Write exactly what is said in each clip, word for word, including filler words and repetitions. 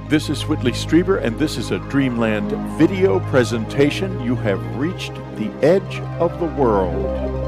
This is Whitley Strieber, and this is a Dreamland video presentation. You have reached the edge of the world.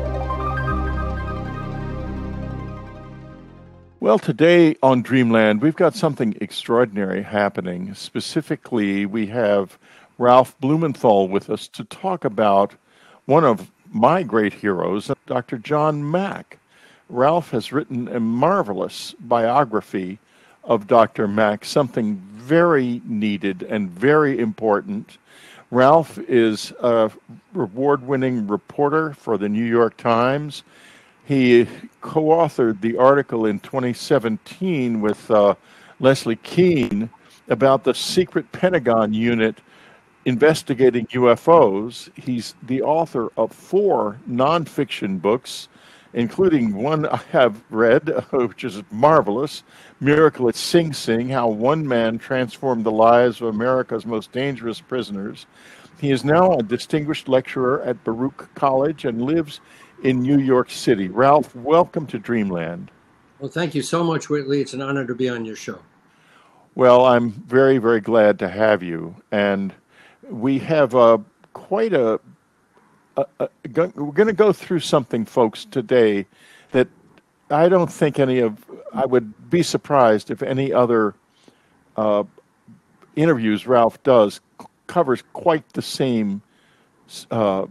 Well, today on Dreamland, we've got something extraordinary happening. Specifically, we have Ralph Blumenthal with us to talk about one of my great heroes, Doctor John Mack. Ralph has written a marvelous biography of Doctor Mack, something very needed and very important. Ralph is a award-winning reporter for the New York Times. He co-authored the article in twenty seventeen with uh, Leslie Kean about the secret Pentagon unit investigating U F Os. He's the author of four nonfiction books, including one I have read, which is marvelous, Miracle at Sing Sing, How One Man Transformed the Lives of America's Most Dangerous Prisoners. He is now a distinguished lecturer at Baruch College and lives in New York City. Ralph, welcome to Dreamland. Well, thank you so much, Whitley. It's an honor to be on your show. Well, I'm very, very glad to have you. And we have uh, quite a Uh, uh, go, we're going to go through something, folks, today that I don't think any of, I would be surprised if any other uh, interviews Ralph does covers quite the same uh,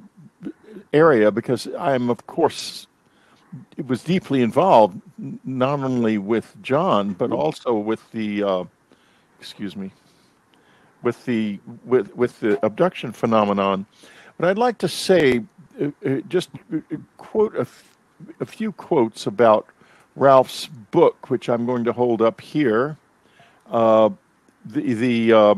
area, because I'm, of course, it was deeply involved not only with John, but also with the, uh, excuse me, with the, with, with the abduction phenomenon. But I'd like to say, uh, uh, just uh, quote a, f- a few quotes about Ralph's book, which I'm going to hold up here. Uh, the the uh,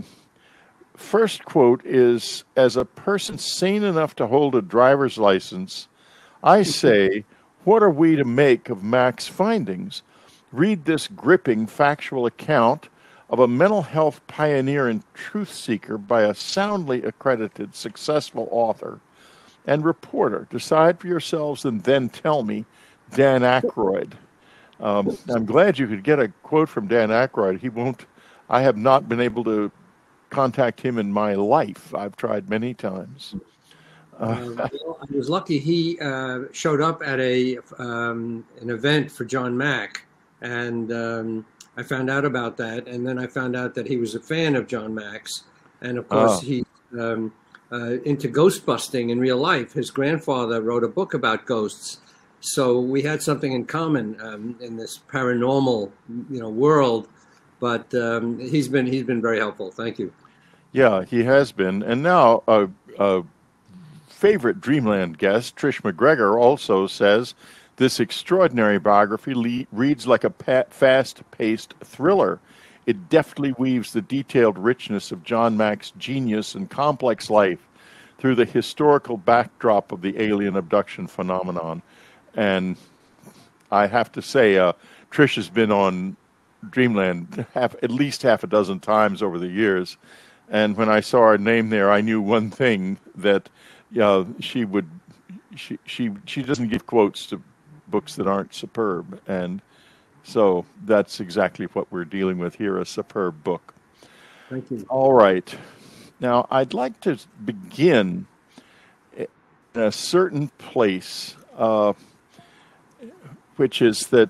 first quote is, "As a person sane enough to hold a driver's license, I say, what are we to make of Mack's findings? Read this gripping factual account of a mental health pioneer and truth seeker by a soundly accredited, successful author and reporter. Decide for yourselves and then tell me, Dan Aykroyd." Um, I'm glad you could get a quote from Dan Aykroyd. He won't, I have not been able to contact him in my life. I've tried many times. Uh, uh, well, I was lucky he uh, showed up at a um, an event for John Mack, and um, I found out about that, and then I found out that he was a fan of John Mack's, and of course oh. he's um, uh, into ghost busting in real life. His grandfather wrote a book about ghosts, so we had something in common um, in this paranormal, you know, world. But um, he's been he's been very helpful. Thank you. Yeah, he has been, and now a, a favorite Dreamland guest, Trish McGregor, also says, "This extraordinary biography le- reads like a pa- fast-paced thriller. It deftly weaves the detailed richness of John Mack's genius and complex life through the historical backdrop of the alien abduction phenomenon." And I have to say, uh, Trish has been on Dreamland half, at least half a dozen times over the years. And when I saw her name there, I knew one thing, that uh, she would, she, she, she doesn't give quotes to books that aren't superb, and so that's exactly what we're dealing with here, a superb book. Thank you. All right. Now, I'd like to begin in a certain place, uh, which is that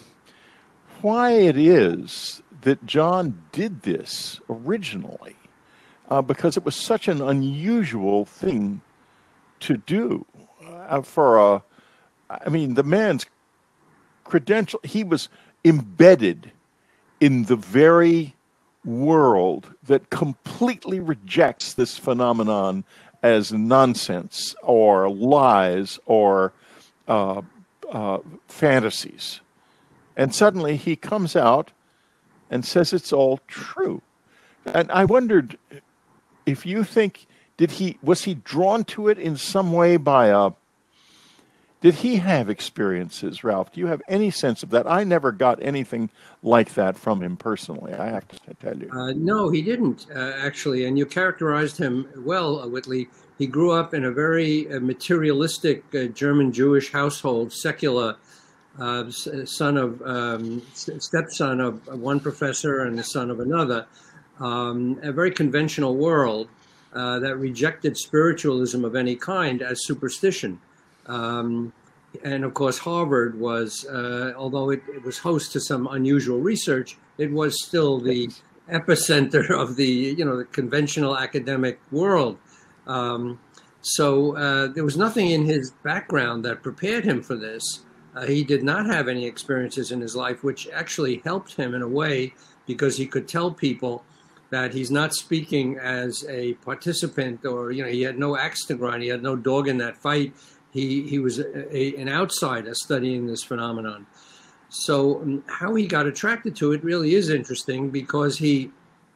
why it is that John did this originally, uh, because it was such an unusual thing to do uh, for a I mean, the man's credential, he was embedded in the very world that completely rejects this phenomenon as nonsense or lies or uh, uh, fantasies. And suddenly he comes out and says it's all true. And I wondered if you think, did he, was he drawn to it in some way by a, Did he have experiences, Ralph? Do you have any sense of that? I never got anything like that from him personally, I have to tell you. Uh, no, he didn't, uh, actually. And you characterized him well, uh, Whitley. He grew up in a very uh, materialistic uh, German Jewish household, secular, uh, son of, um, stepson of one professor and the son of another. um, a very conventional world uh, that rejected spiritualism of any kind as superstition. Um, and of course, Harvard was, uh, although it, it was host to some unusual research, it was still the epicenter of the, you know, the conventional academic world. Um, so uh, there was nothing in his background that prepared him for this. Uh, he did not have any experiences in his life, which actually helped him in a way, because he could tell people that he's not speaking as a participant, or, you know, he had no axe to grind, he had no dog in that fight. He, he was a, a, an outsider studying this phenomenon. So um, how he got attracted to it really is interesting, because he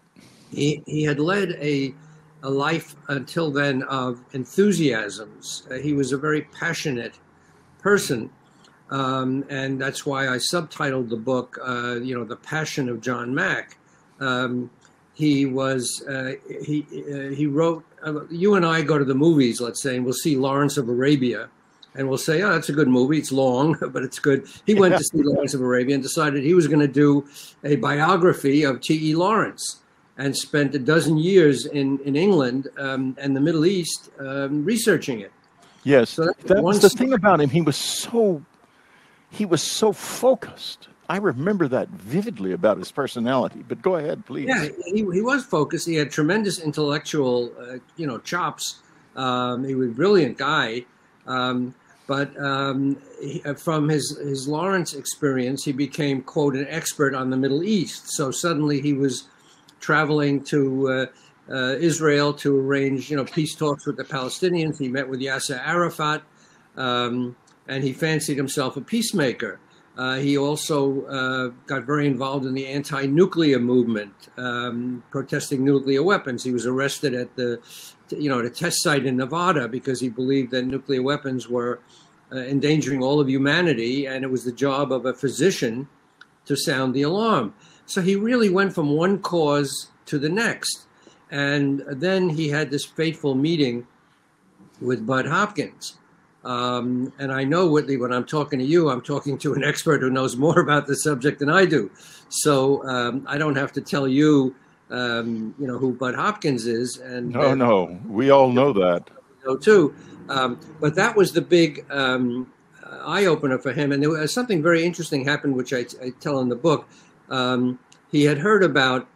he, he had led a, a life until then of enthusiasms. Uh, he was a very passionate person. Um, and that's why I subtitled the book, uh, you know, The Passion of John Mack. Um, he was, uh, he, uh, he wrote, uh, you and I go to the movies, let's say, and we'll see Lawrence of Arabia, and we'll say, oh, that's a good movie. It's long, but it's good. He went to see Lawrence of Arabia and decided he was going to do a biography of T E Lawrence, and spent a dozen years in, in England um, and the Middle East um, researching it. Yes, so that was the thing about him. He was so He was so focused. I remember that vividly about his personality. But go ahead, please. Yeah, he, he was focused. He had tremendous intellectual, uh, you know, chops. Um, he was a brilliant guy. Um, but um, he, from his, his Lawrence experience, he became, quote, an expert on the Middle East. So suddenly he was traveling to uh, uh, Israel to arrange, you know, peace talks with the Palestinians. He met with Yasser Arafat. Um, and he fancied himself a peacemaker. Uh, he also uh, got very involved in the anti-nuclear movement, um, protesting nuclear weapons. He was arrested at the, you know, the test site in Nevada because he believed that nuclear weapons were uh, endangering all of humanity, and it was the job of a physician to sound the alarm. So he really went from one cause to the next. And then he had this fateful meeting with Bud Hopkins. Um, and I know, Whitley, when I'm talking to you, I'm talking to an expert who knows more about the subject than I do. So um, I don't have to tell you, um, you know, who Bud Hopkins is. And no, uh, no, we all know that. You know, too. Um, but that was the big um, eye opener for him. And there was something very interesting happened, which I, I tell in the book. Um, he had heard about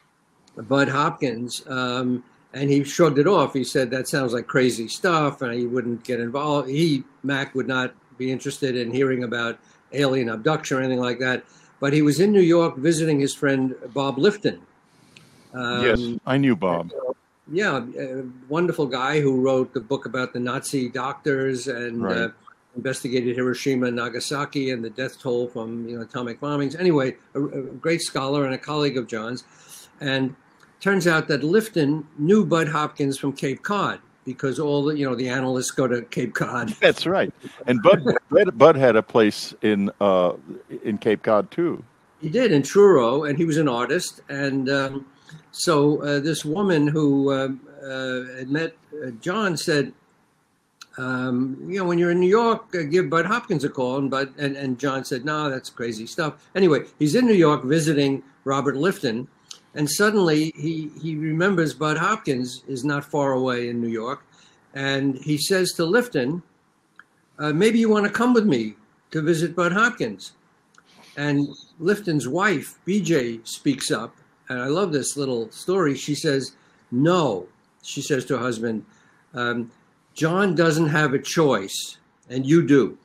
Bud Hopkins. Um, And he shrugged it off. He said, that sounds like crazy stuff, and he wouldn't get involved. He, Mack, would not be interested in hearing about alien abduction or anything like that. But he was in New York visiting his friend Bob Lifton. Um, yes, I knew Bob. Uh, yeah, a wonderful guy who wrote the book about the Nazi doctors and right. uh, investigated Hiroshima and Nagasaki and the death toll from, you know, atomic bombings. Anyway, a, a great scholar and a colleague of John's. And turns out that Lifton knew Bud Hopkins from Cape Cod, because all the, you know, the analysts go to Cape Cod. That's right. And Bud, Bud had a place in uh, in Cape Cod too. He did, in Truro, and he was an artist. And um, so uh, this woman who uh, uh, had met uh, John said, um, you know, when you're in New York, uh, give Bud Hopkins a call. And Bud and, and John said, no, that's crazy stuff. Anyway, he's in New York visiting Robert Lifton. And suddenly he, he remembers Bud Hopkins is not far away in New York. And he says to Lifton, uh, maybe you want to come with me to visit Bud Hopkins. And Lifton's wife, B J, speaks up. And I love this little story. She says, no, she says to her husband, um, John doesn't have a choice, and you do.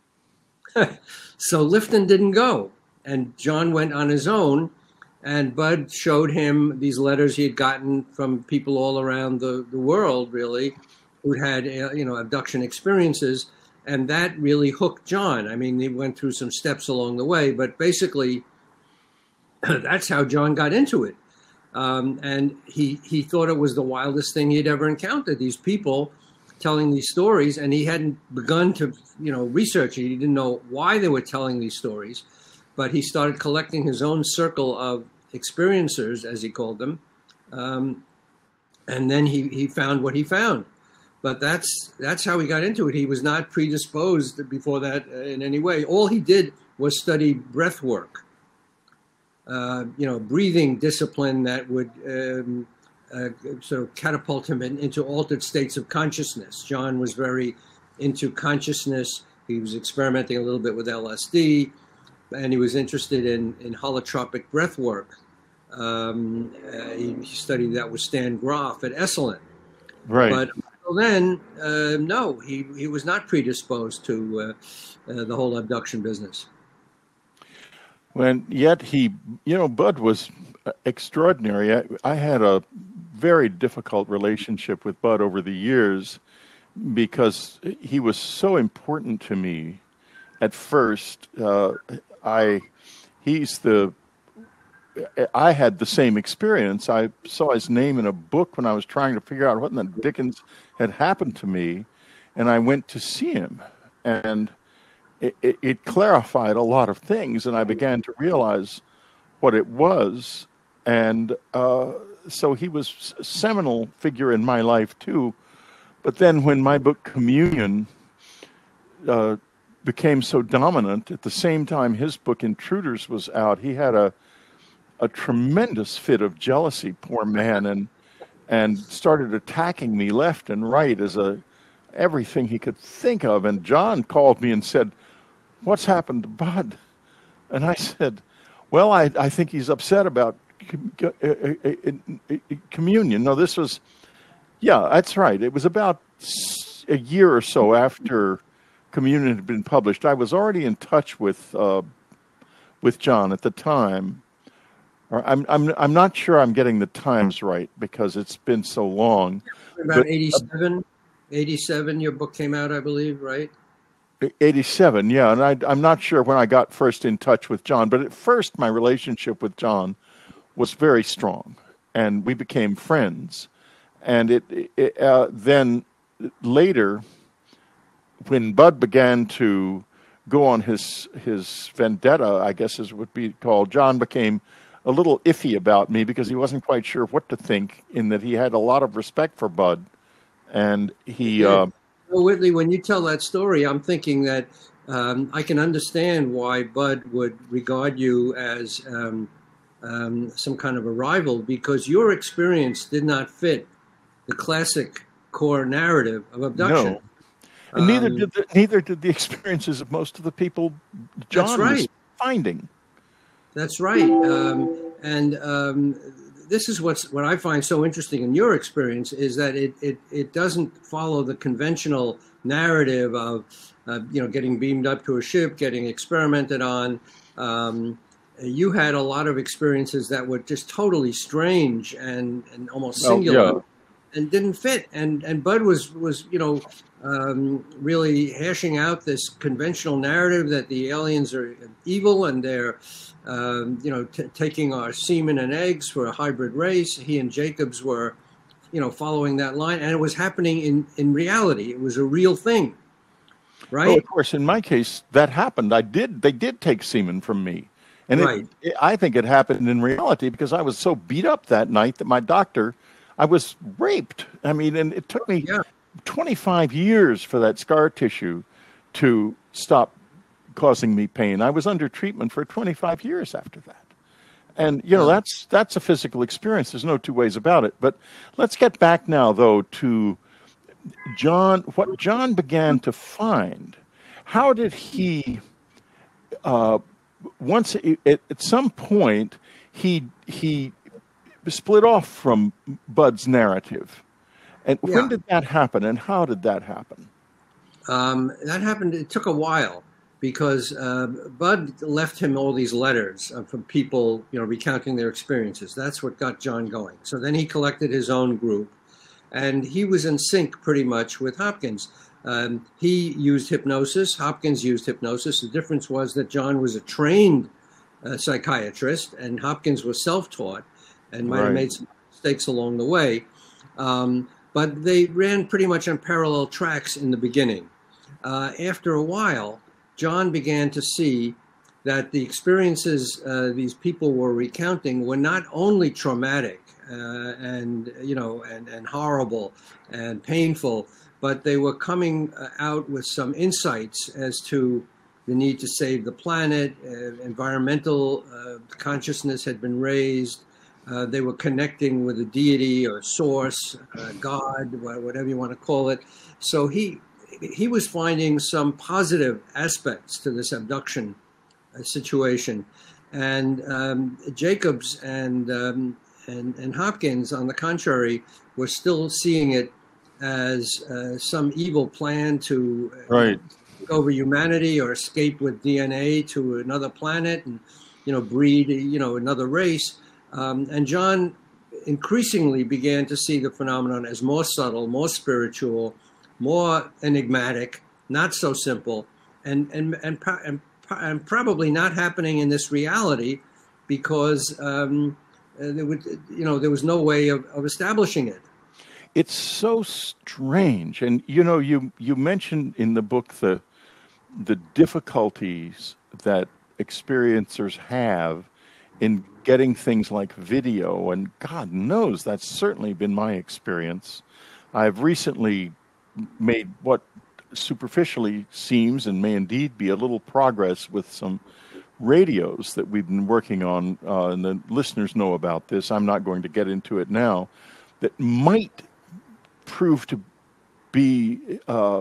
So Lifton didn't go. And John went on his own. And Bud showed him these letters he had gotten from people all around the, the world, really, who had, uh, you know, abduction experiences. And that really hooked John. I mean, he went through some steps along the way, but basically, that's how John got into it. Um, and he, he thought it was the wildest thing he'd ever encountered, these people telling these stories. And he hadn't begun to, you know, research it. He didn't know why they were telling these stories. But he started collecting his own circle of experiencers, as he called them, um, and then he, he found what he found. But that's that's how he got into it. He was not predisposed before that in any way. All he did was study breath work. uh, you know, breathing discipline that would um, uh, sort of catapult him in, into altered states of consciousness. John was very into consciousness. He was experimenting a little bit with L S D, and he was interested in, in holotropic breath work. Um, uh, he, he studied that with Stan Groff at Esalen. Right. But until then, uh, no, he, he was not predisposed to uh, uh, the whole abduction business. When yet he, you know, Bud was extraordinary. I, I had a very difficult relationship with Bud over the years because he was so important to me. At first, uh, I, he's the, I had the same experience. I saw his name in a book when I was trying to figure out what in the dickens had happened to me, and I went to see him, and it, it, it clarified a lot of things, and I began to realize what it was, and uh, so he was a seminal figure in my life too. But then when my book Communion uh, became so dominant, at the same time his book Intruders was out, he had a a tremendous fit of jealousy, poor man, and and started attacking me left and right as a everything he could think of. And John called me and said, "What's happened to Bud?" And I said, "Well, I, I think he's upset about communion." No, this was, yeah, that's right. It was about a year or so after Communion had been published. I was already in touch with uh, with John at the time. Or I'm I'm I'm not sure I'm getting the times right because it's been so long. About but, eighty-seven, eighty-seven, your book came out, I believe, right? eighty-seven, yeah, and I, I'm not sure when I got first in touch with John, but at first my relationship with John was very strong, and we became friends. And it, it uh, then later, when Bud began to go on his his vendetta, I guess as it would be called, John became a little iffy about me because he wasn't quite sure what to think, in that he had a lot of respect for Bud. And he... Yeah. Uh, well, Whitley, when you tell that story, I'm thinking that um, I can understand why Bud would regard you as um, um, some kind of a rival, because your experience did not fit the classic core narrative of abduction. No. And neither Um, did the, neither did the experiences of most of the people John That's right. was finding. That's right. Um, and um, this is what's what I find so interesting in your experience is that it it, it doesn't follow the conventional narrative of uh, you know getting beamed up to a ship, getting experimented on. Um, you had a lot of experiences that were just totally strange and, and almost singular. Oh, yeah. And didn't fit. And and Bud was was you know um, really hashing out this conventional narrative that the aliens are evil and they're um, you know t- taking our semen and eggs for a hybrid race. He and Jacobs were you know following that line, and it was happening in in reality. It was a real thing, right? Well, of course, in my case, that happened. I did. They did take semen from me, and Right. it, it, I think it happened in reality because I was so beat up that night that my doctor. I was raped. I mean, and it took me Yeah. twenty-five years for that scar tissue to stop causing me pain. I was under treatment for twenty-five years after that. And, you know, Yeah. that's that's a physical experience. There's no two ways about it. But let's get back now, though, to John, what John began to find. How did he, uh, once, at, at some point, he he split off from Bud's narrative. And Yeah. when did that happen, and how did that happen? Um, that happened. It took a while because uh, Bud left him all these letters uh, from people, you know, recounting their experiences. That's what got John going. So then he collected his own group, and he was in sync pretty much with Hopkins. Um, he used hypnosis. Hopkins used hypnosis. The difference was that John was a trained uh, psychiatrist, and Hopkins was self-taught and might have Right. made some mistakes along the way. Um, but they ran pretty much on parallel tracks in the beginning. Uh, after a while, John began to see that the experiences uh, these people were recounting were not only traumatic uh, and you know and, and horrible and painful, but they were coming uh, out with some insights as to the need to save the planet, uh, environmental uh, consciousness had been raised. Uh, they were connecting with a deity or source, uh, God, whatever you want to call it. So he he was finding some positive aspects to this abduction uh, situation, and um, Jacobs and, um, and and Hopkins, on the contrary, were still seeing it as uh, some evil plan to uh, Right. take over humanity or escape with D N A to another planet and, you know, breed, you know, another race. Um, and John increasingly began to see the phenomenon as more subtle, more spiritual, more enigmatic, not so simple, and and and, and, and probably not happening in this reality, because um, there would, you know, there was no way of, of establishing it. It's so strange, and you know, you you mentioned in the book the the difficulties that experiencers have in getting things like video, and God knows that's certainly been my experience. I've recently made what superficially seems and may indeed be a little progress with some radios that we've been working on, uh, and the listeners know about this. I'm not going to get into it now. That might prove to be uh,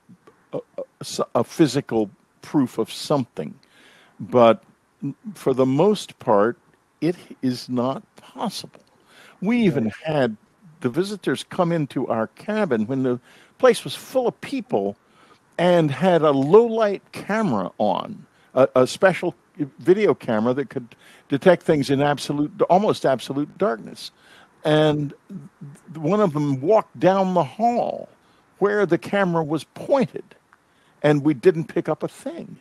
a, a physical proof of something, but for the most part, it is not possible. We even had the visitors come into our cabin when the place was full of people and had a low-light camera on, a, a special video camera that could detect things in absolute, almost absolute darkness. And one of them walked down the hall where the camera was pointed, and we didn't pick up a thing.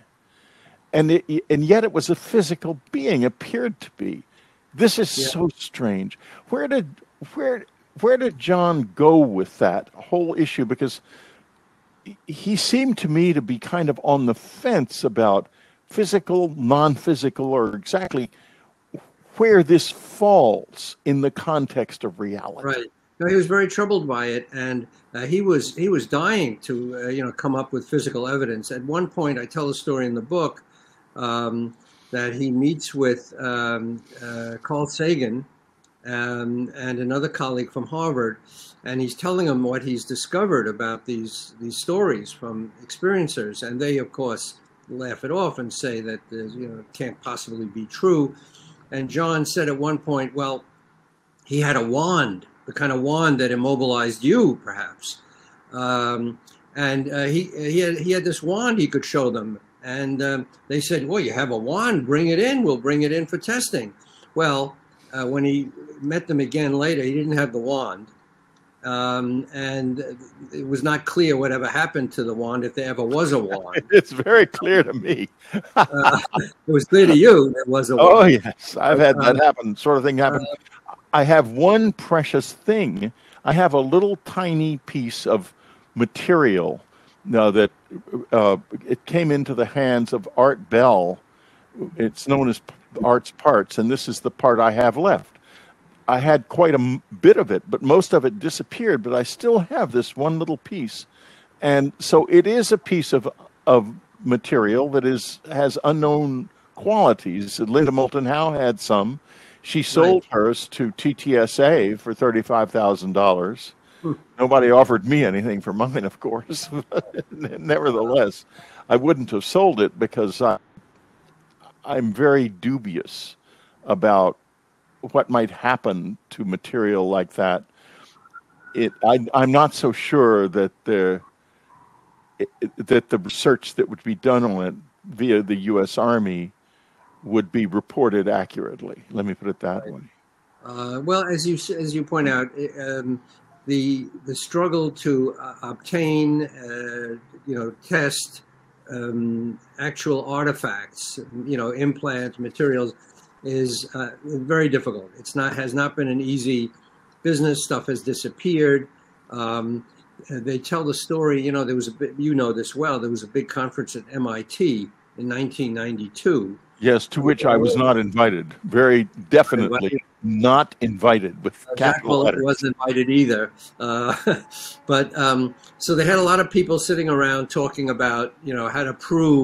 And it, and yet it was a physical being, appeared to be. This is yeah. so strange. Where did where where did John go with that whole issue? Because he seemed to me to be kind of on the fence about physical, non-physical, or exactly where this falls in the context of reality. Right. No, he was very troubled by it, and uh, he was he was dying to uh, you know come up with physical evidence. At one point, I tell a story in the book. Um, that he meets with um, uh, Carl Sagan um, and another colleague from Harvard, and he's telling them what he's discovered about these these stories from experiencers, and they, of course, laugh it off and say that you know it can't possibly be true. And John said at one point, well, he had a wand, the kind of wand that immobilized you, perhaps, um, and uh, he he had, he had this wand he could show them. And um, they said, well, you have a wand, bring it in. We'll bring it in for testing. Well, uh, when he met them again later, he didn't have the wand. Um, and it was not clear whatever happened to the wand, if there ever was a wand. It's very clear to me. uh, it was clear to you there was a wand. Oh, yes. I've had that happen, sort of thing happen. Uh, I have one precious thing. I have a little tiny piece of material Now that uh, it came into the hands of Art Bell. It's known as Art's Parts, and this is the part I have left. I had quite a m- bit of it, but most of it disappeared, but I still have this one little piece. And so it is a piece of of material that is has unknown qualities. Linda Moulton Howe had some. She sold right. hers to T T S A for thirty-five thousand dollars. Nobody offered me anything for mine, of course. Nevertheless, I wouldn't have sold it because I, I'm very dubious about what might happen to material like that. It, I, I'm not so sure that the it, that the research that would be done on it via the U S Army would be reported accurately. Let me put it that way. Uh, well, as you as you point out. Um, The the struggle to uh, obtain, uh, you know, test um, actual artifacts, you know, implant materials, is uh, very difficult. It's not has not been an easy business. Stuff has disappeared. Um, they tell the story. You know, there was a bit, you know this well. There was a big conference at M I T in nineteen ninety-two. Yes, to which I was not invited. Very definitely not invited with capital letters. Jack wasn't invited either. Uh, but um, so they had a lot of people sitting around talking about, you know, how to prove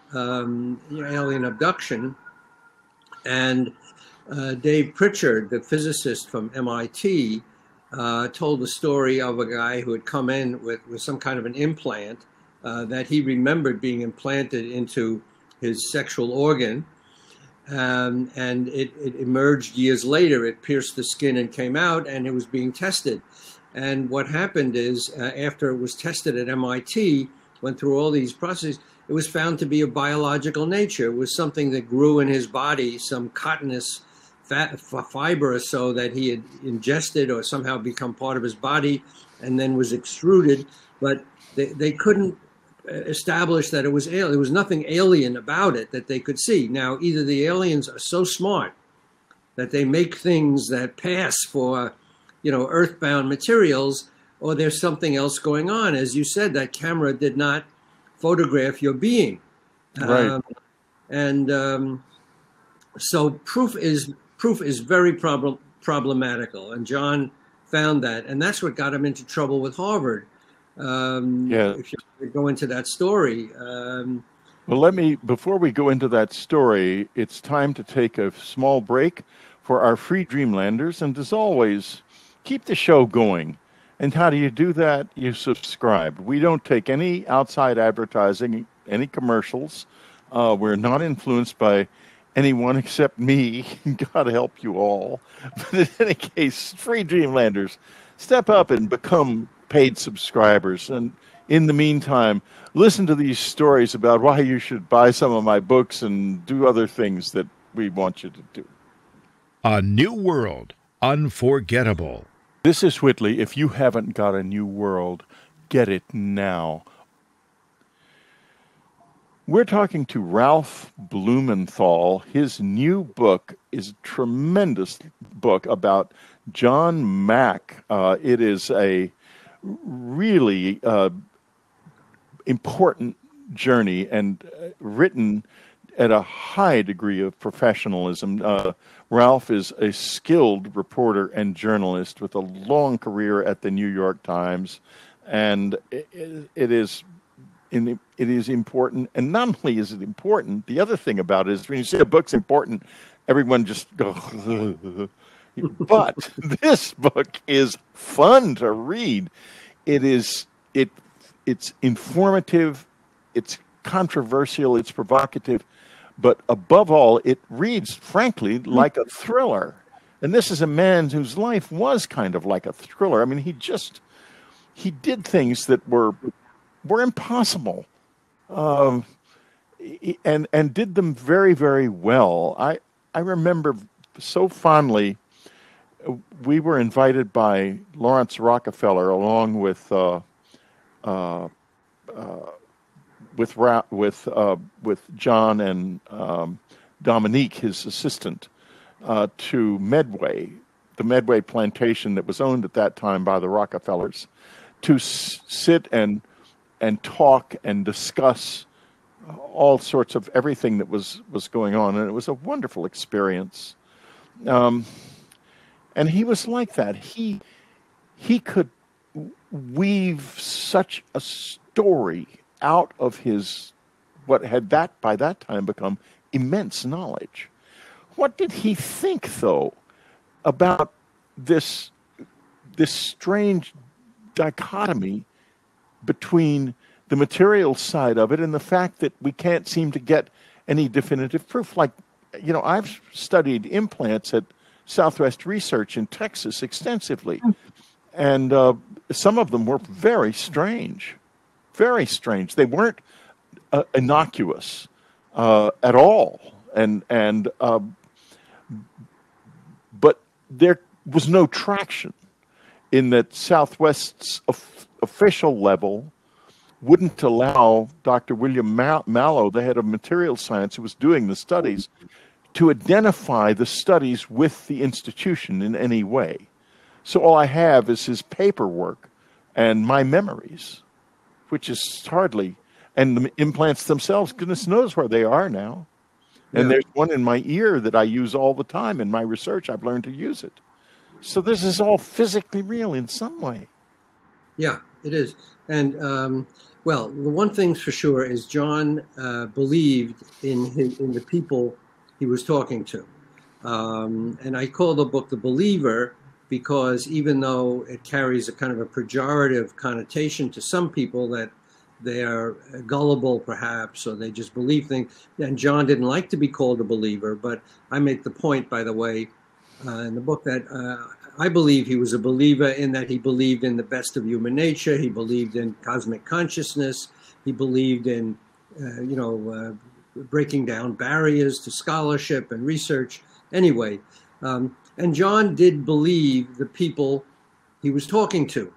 um, you know, alien abduction. And uh, Dave Pritchard, the physicist from M I T, uh, told the story of a guy who had come in with, with some kind of an implant uh, that he remembered being implanted into his sexual organ. Um, and it, it emerged years later. It pierced the skin and came out, and it was being tested. And what happened is, uh, after it was tested at M I T, went through all these processes, it was found to be of biological nature. It was something that grew in his body, some cottonous fat, fiber or so that he had ingested or somehow become part of his body and then was extruded. But they, they couldn't establish that it was alien. There was nothing alien about it that they could see. Now, either the aliens are so smart that they make things that pass for, you know, earthbound materials, or there's something else going on. As you said, that camera did not photograph your being. Right. Um, and um, so proof is proof is very prob- problematical. And John found that. And that's what got him into trouble with Harvard. Um, Yeah. If you go into that story. Um, Well, let me, before we go into that story, it's time to take a small break for our free Dreamlanders. And as always, keep the show going. And how do you do that? You subscribe. We don't take any outside advertising, any commercials. Uh, we're not influenced by anyone except me. God help you all. But in any case, free Dreamlanders, step up and become paid subscribers. And in the meantime, listen to these stories about why you should buy some of my books and do other things that we want you to do. A New World, Unforgettable. This is Whitley. If you haven't got a new world, get it now. We're talking to Ralph Blumenthal. His new book is a tremendous book about John Mack. Uh, it is a really uh, important journey and uh, written at a high degree of professionalism. Uh, Ralph is a skilled reporter and journalist with a long career at the New York Times, and it, it is in, it is important. And not only is it important, the other thing about it is when you say a book's important, everyone just goes. But this book is fun to read. It is it it's informative, it's controversial, it's provocative, but above all, it reads, frankly, like a thriller. And this is a man whose life was kind of like a thriller. I mean, he just he did things that were were impossible, um, and and did them very, very well. I I remember so fondly. We were invited by Lawrence Rockefeller, along with uh, uh, uh, with Ra- with uh, with John and um, Dominique, his assistant, uh, to Medway, the Medway plantation that was owned at that time by the Rockefellers, to s- sit and and talk and discuss all sorts of everything that was was going on, and it was a wonderful experience. Um, And he was like that. He he could weave such a story out of his what had that by that time become immense knowledge. What did he think, though, about this this strange dichotomy between the material side of it and the fact that we can't seem to get any definitive proof? Like, you know, I've studied implants at Southwest Research in Texas extensively, and uh, some of them were very strange, very strange. They weren't uh, innocuous uh, at all, and and uh, but there was no traction in that Southwest's of, official level wouldn't allow Doctor William Mallow, the head of material science, who was doing the studies, to identify the studies with the institution in any way. So all I have is his paperwork and my memories, which is hardly, and the implants themselves, goodness knows where they are now. And Yeah. there's one in my ear that I use all the time in my research. I've learned to use it. So this is all physically real in some way. Yeah, It is. And, um, well, the one thing for sure is John uh, believed in his, in the people he was talking to. Um, and I call the book The Believer because even though it carries a kind of a pejorative connotation to some people that they are gullible perhaps, or they just believe things, and John didn't like to be called a believer, but I make the point, by the way, uh, in the book that uh, I believe he was a believer in that he believed in the best of human nature. He believed in cosmic consciousness. He believed in, uh, you know, uh, breaking down barriers to scholarship and research. Anyway, um, and John did believe the people he was talking to.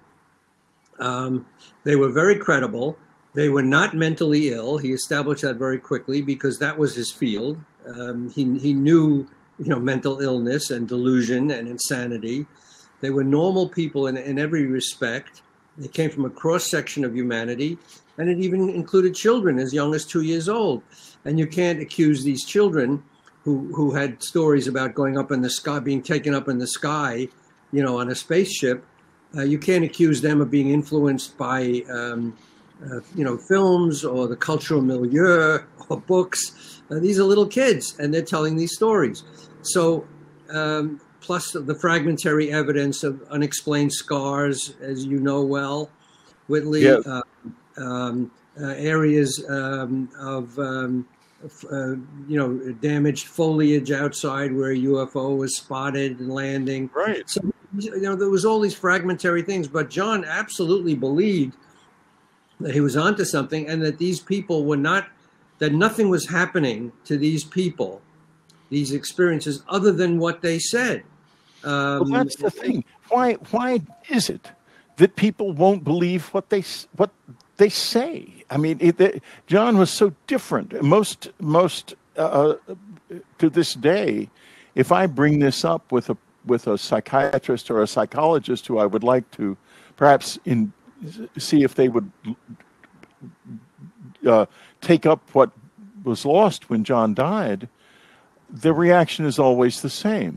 Um, they were very credible. They were not mentally ill. He established that very quickly because that was his field. Um, he, he knew, you know, mental illness and delusion and insanity. They were normal people in, in every respect. They came from a cross-section of humanity, and it even included children as young as two years old. And you can't accuse these children who, who had stories about going up in the sky, being taken up in the sky, you know, on a spaceship. Uh, you can't accuse them of being influenced by, um, uh, you know, films or the cultural milieu or books. Uh, these are little kids, and they're telling these stories. So, um, plus the fragmentary evidence of unexplained scars, as you know well, Whitley, Yes. uh, um, uh, areas um, of, um, uh, you know, damaged foliage outside where a U F O was spotted and landing. Right. So, you know, there was all these fragmentary things, but John absolutely believed that he was onto something and that these people were not, that nothing was happening to these people, these experiences, other than what they said. Um, Well, that's the thing. Why? Why is it that people won't believe what they s- what they say? I mean, it, it, John was so different. Most most uh, to this day, if I bring this up with a with a psychiatrist or a psychologist who I would like to perhaps in see if they would uh, take up what was lost when John died, the reaction is always the same.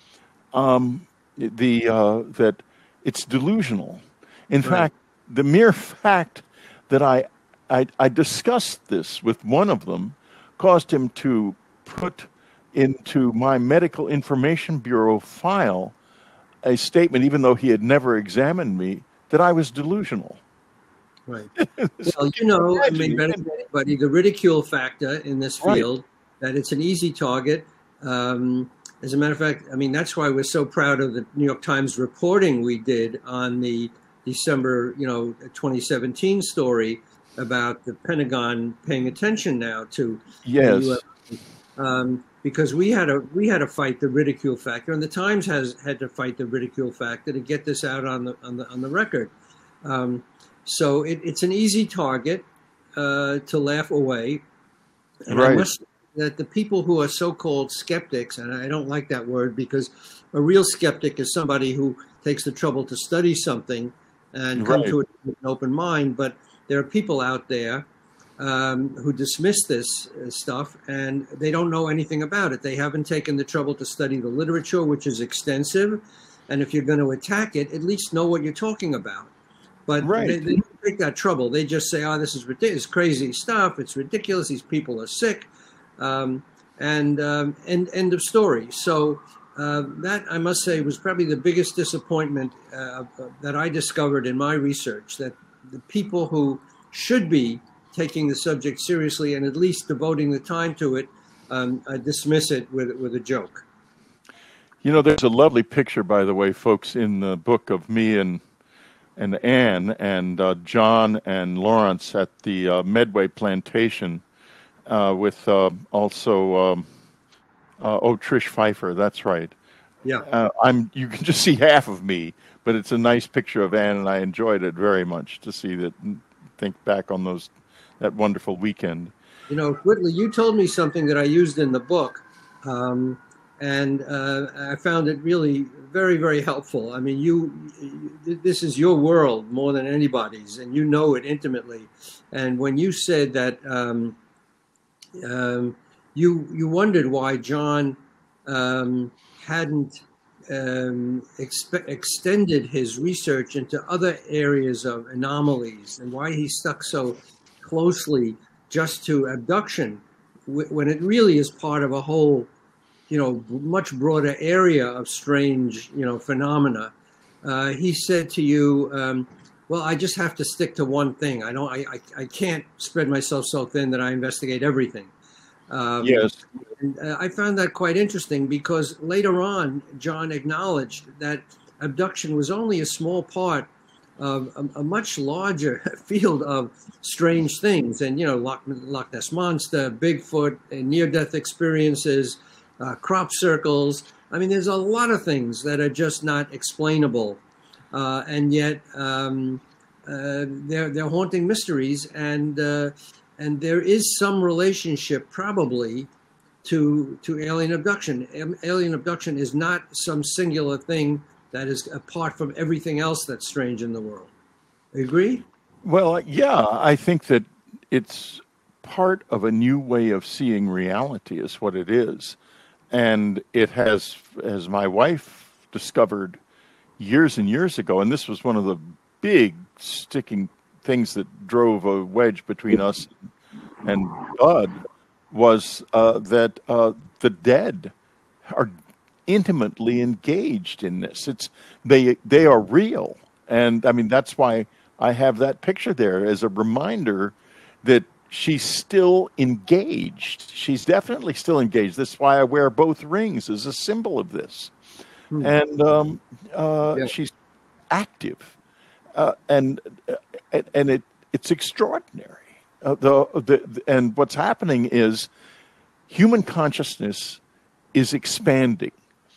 Um, the uh, that it's delusional. In Right. fact, the mere fact that I, I I discussed this with one of them caused him to put into my medical information bureau file a statement, even though he had never examined me, that I was delusional. Right. So Well, can you know, I imagine? mean, You better can- than anybody, the ridicule factor in this Right. field, that it's an easy target. Um, as a matter of fact, I mean, that's why we're so proud of the New York Times reporting we did on the December, you know, twenty seventeen story about the Pentagon paying attention now to the U S. Yes. Um, because we had to we had to fight the ridicule factor, and the Times has had to fight the ridicule factor to get this out on the on the on the record. Um, so it, it's an easy target uh, to laugh away, and I Right. must say that the people who are so-called skeptics, and I don't like that word because a real skeptic is somebody who takes the trouble to study something and come Right. to it with an open mind. But there are people out there um, who dismiss this uh, stuff, and they don't know anything about it. They haven't taken the trouble to study the literature, which is extensive. And if you're going to attack it, at least know what you're talking about. But Right. they, they don't take that trouble. They just say, oh, this is ridiculous, crazy stuff. It's ridiculous. These people are sick. Um, and, um, and end of story. So uh, that, I must say, was probably the biggest disappointment uh, that I discovered in my research, that the people who should be taking the subject seriously and at least devoting the time to it um, uh, dismiss it with, with a joke. You know, there's a lovely picture, by the way, folks, in the book of me and and Anne and uh, John and Lawrence at the uh, Medway Plantation uh, with uh, also um, uh, oh Trish Pfeiffer. That's right. Yeah. Uh, I'm. You can just see half of me, but it's a nice picture of Anne, and I enjoyed it very much to see that. Think back on those that wonderful weekend. You know, Whitley, you told me something that I used in the book. Um, And uh, I found it really very, very helpful. I mean, you, this is your world more than anybody's, and you know it intimately. And when you said that um, um, you you wondered why John um, hadn't um, exp- extended his research into other areas of anomalies and why he stuck so closely just to abduction w- when it really is part of a whole, you know, much broader area of strange, you know, phenomena. Uh, he said to you, um, well, I just have to stick to one thing. I don't, I, I, I can't spread myself so thin that I investigate everything. Um, Yes. and uh, I found that quite interesting because later on, John acknowledged that abduction was only a small part of a, a much larger field of strange things. And, you know, Loch, Loch Ness Monster, Bigfoot, near-death experiences, uh, crop circles. I mean, there's a lot of things that are just not explainable. Uh, and yet um, uh, they're, they're haunting mysteries. And uh, and there is some relationship probably to to alien abduction. Alien abduction is not some singular thing that is apart from everything else that's strange in the world. Agree? Well, yeah, I think that it's part of a new way of seeing reality, is what it is. And it has, as my wife discovered years and years ago, and this was one of the big sticking things that drove a wedge between us and Bud, was uh, that uh, the dead are intimately engaged in this. It's they they are real, and I mean that's why I have that picture there as a reminder that she's still engaged. She's definitely still engaged. That's why I wear both rings as a symbol of this, Hmm. and um, uh, Yeah. she's active, uh, and uh, and it it's extraordinary. Uh, the, the and what's happening is human consciousness is expanding,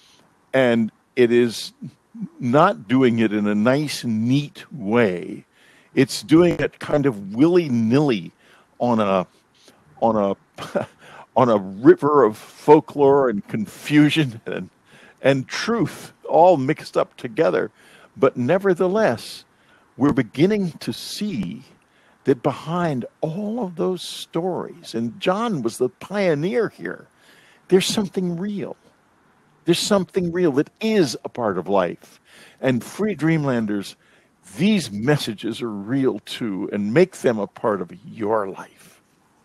and it is not doing it in a nice, neat way. It's doing it kind of willy-nilly on a on a on a river of folklore and confusion and and truth all mixed up together. But nevertheless, we're beginning to see that behind all of those stories, and John was the pioneer here, there's something real. There's something real that is a part of life. And Free Dreamlanders, these messages are real too, and make them a part of your life.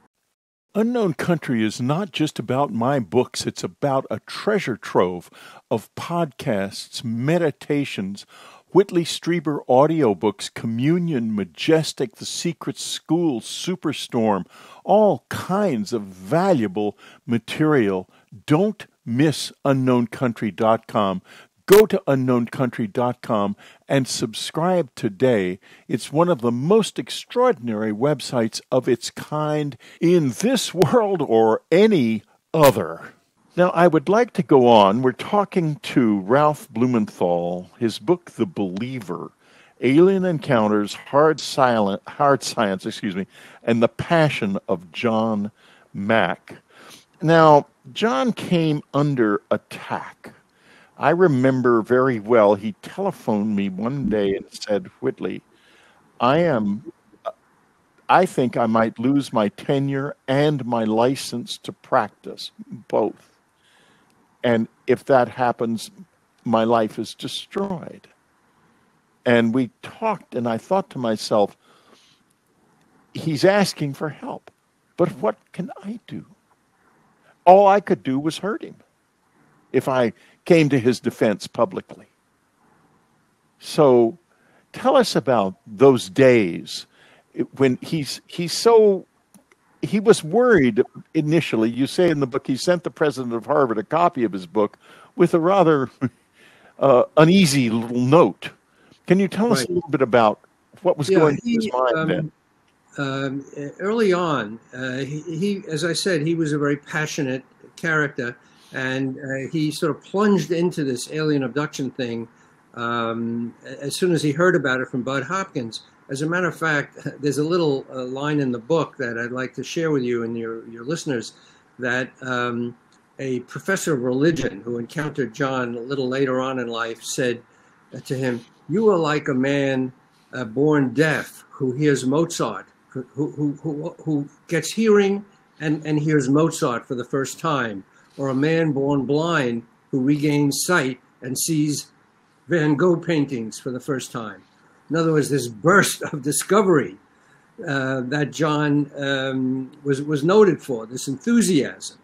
Unknown Country is not just about my books, it's about a treasure trove of podcasts, meditations, Whitley Strieber audiobooks, Communion, Majestic, The Secret School, Superstorm, all kinds of valuable material. Don't miss unknown country dot com. Go to unknown country dot com and subscribe today. It's one of the most extraordinary websites of its kind in this world or any other. Now, I would like to go on. We're talking to Ralph Blumenthal, his book, The Believer, Alien Encounters, Hard, Silent, Hard Science, excuse me, and the Passion of John Mack. Now, John came under attack. I remember very well, he telephoned me one day and said, Whitley, I am, I think I might lose my tenure and my license to practice, both. And if that happens, my life is destroyed. And we talked, and I thought to myself, he's asking for help, but what can I do? All I could do was hurt him if I came to his defense publicly. So tell us about those days when he's he's so he was worried initially. You say in the book he sent the president of Harvard a copy of his book with a rather uh, uneasy little note. Can you tell us Right. a little bit about what was Yeah, going through his he, mind um, then? um, early on, uh, he, he, as I said, he was a very passionate character, and uh, he sort of plunged into this alien abduction thing um, as soon as he heard about it from Bud Hopkins. As a matter of fact, there's a little uh, line in the book that I'd like to share with you and your, your listeners that um, a professor of religion who encountered John a little later on in life said to him, "You are like a man uh, born deaf who hears Mozart, who, who, who, who gets hearing and, and hears Mozart for the first time, or a man born blind who regains sight and sees Van Gogh paintings for the first time. In other words, this burst of discovery uh, that John um, was, was noted for, this enthusiasm.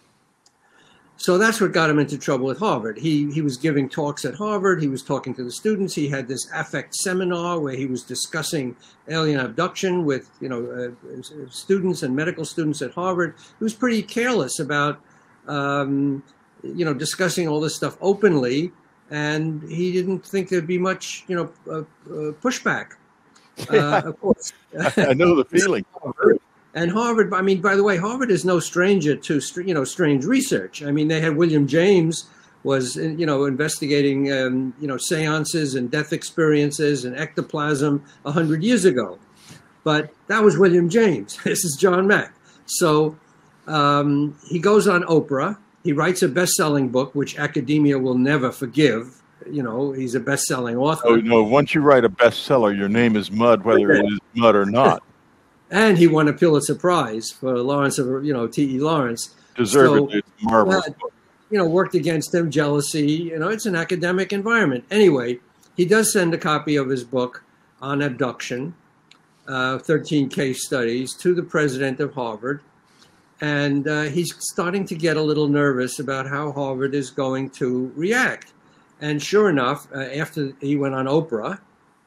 So that's what got him into trouble with Harvard. He, he was giving talks at Harvard. He was talking to the students. He had this affect seminar where he was discussing alien abduction with, you know, uh, students and medical students at Harvard. He was pretty careless about, um, you know, discussing all this stuff openly. And he didn't think there'd be much, you know, uh, uh, pushback. Uh, of course. I know the feeling. And Harvard, I mean, by the way, Harvard is no stranger to, you know, strange research. I mean, they had William James was, you know, investigating, um, you know, seances and death experiences and ectoplasm a hundred years ago. But that was William James. This is John Mack. So um, he goes on Oprah. He writes a best-selling book, which academia will never forgive. You know, he's a best-selling author. Oh, no, once you write a bestseller, your name is mud, whether it is mud or not. And he won a Pulitzer Prize for Lawrence of, you know, T E Lawrence. Deservedly, so, it's marvelous. Uh, you know, worked against him, jealousy. You know, it's an academic environment. Anyway, he does send a copy of his book on abduction, uh, thirteen case studies, to the president of Harvard. And uh, he's starting to get a little nervous about how Harvard is going to react. And sure enough, uh, after he went on Oprah,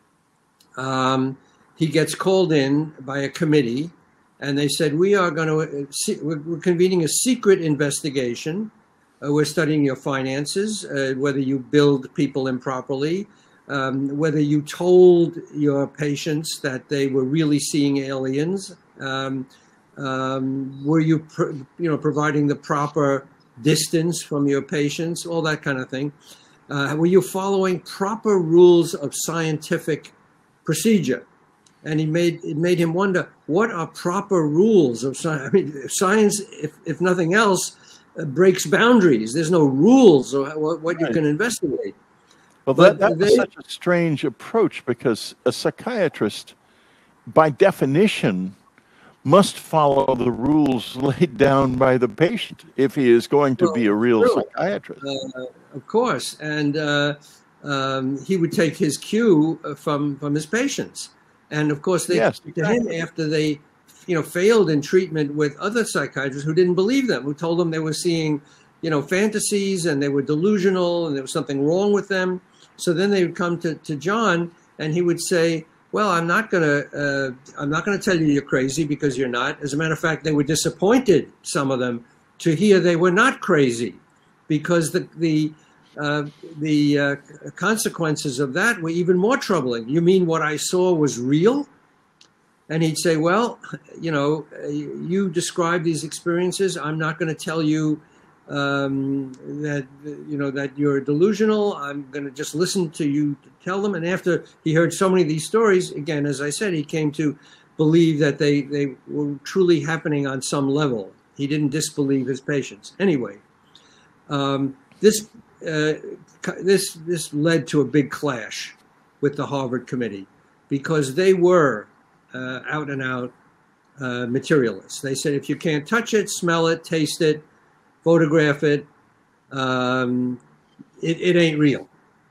um, he gets called in by a committee, and they said, we are going to, we're convening a secret investigation. Uh, we're studying your finances, uh, whether you billed people improperly, um, whether you told your patients that they were really seeing aliens. Um, um, were you, pr you know, providing the proper distance from your patients, all that kind of thing. Uh, were you following proper rules of scientific procedure? And he made it made him wonder, what are proper rules of science? I mean, science, if, if nothing else, uh, breaks boundaries. There's no rules of what, what right. you can investigate. Well, that, that they, was such a strange approach, because a psychiatrist, by definition, must follow the rules laid down by the patient if he is going to well, be a real true. psychiatrist. Uh, of course. And uh, um, he would take his cue from, from his patients. And of course, they yes, to exactly. him after they, you know, failed in treatment with other psychiatrists who didn't believe them, who told them they were seeing, you know, fantasies and they were delusional and there was something wrong with them. So then they would come to, to John and he would say, well, I'm not going to, uh, I'm not going to tell you you're crazy, because you're not. As a matter of fact, they were disappointed, some of them, to hear they were not crazy, because the, the, Uh, the uh, consequences of that were even more troubling. You mean what I saw was real? And he'd say, well, you know, you describe these experiences. I'm not going to tell you um, that, you know, that you're delusional. I'm going to just listen to you to tell them. And after he heard so many of these stories, again, as I said, he came to believe that they, they were truly happening on some level. He didn't disbelieve his patients. Anyway, um, this Uh, this this led to a big clash with the Harvard committee, because they were uh, out and out uh, materialists. They said, if you can't touch it, smell it, taste it, photograph it, um, it, it ain't real.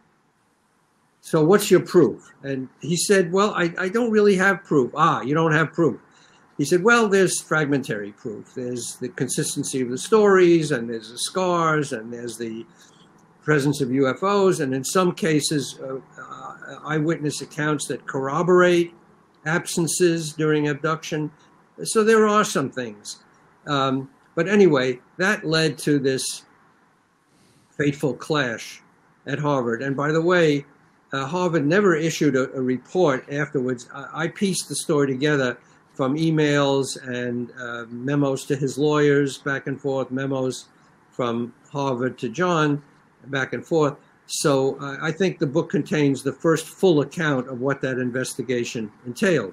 So what's your proof? And he said, well, I, I don't really have proof. Ah, you don't have proof. He said, well, there's fragmentary proof. There's the consistency of the stories, and there's the scars, and there's the presence of U F Os, and in some cases, uh, uh, eyewitness accounts that corroborate absences during abduction. So there are some things. Um, but anyway, that led to this fateful clash at Harvard. And by the way, uh, Harvard never issued a, a report afterwards. I, I pieced the story together from emails and uh, memos to his lawyers, back and forth, memos from Harvard to John, back and forth. So uh, I think the book contains the first full account of what that investigation entailed.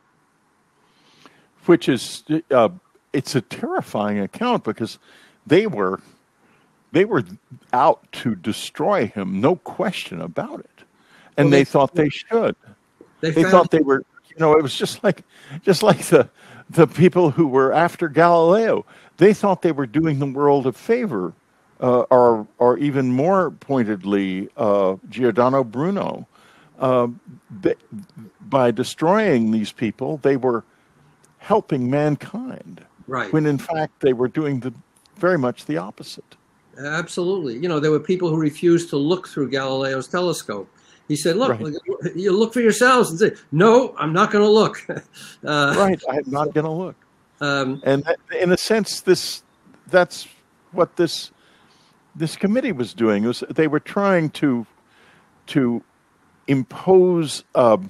Which is, uh, it's a terrifying account, because they were, they were out to destroy him, no question about it. And well, they, they thought they should. They, they thought they were, you know, it was just like, just like the, the people who were after Galileo. They thought they were doing the world a favor uh, or or even more pointedly, uh, Giordano Bruno. Uh, they, by destroying these people, they were helping mankind, Right. when in fact they were doing the very much the opposite. Absolutely. You know, there were people who refused to look through Galileo's telescope. He said, look, Right. you look for yourselves, and say, no, I'm not going to look. Uh, Right. I'm not going to look. um, And that- in a sense, this that's what this this committee was doing. Was they were trying to to impose uh,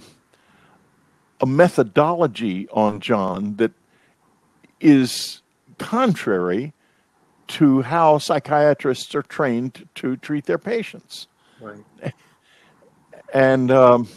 a methodology on John that is contrary to how psychiatrists are trained to treat their patients. right. And um,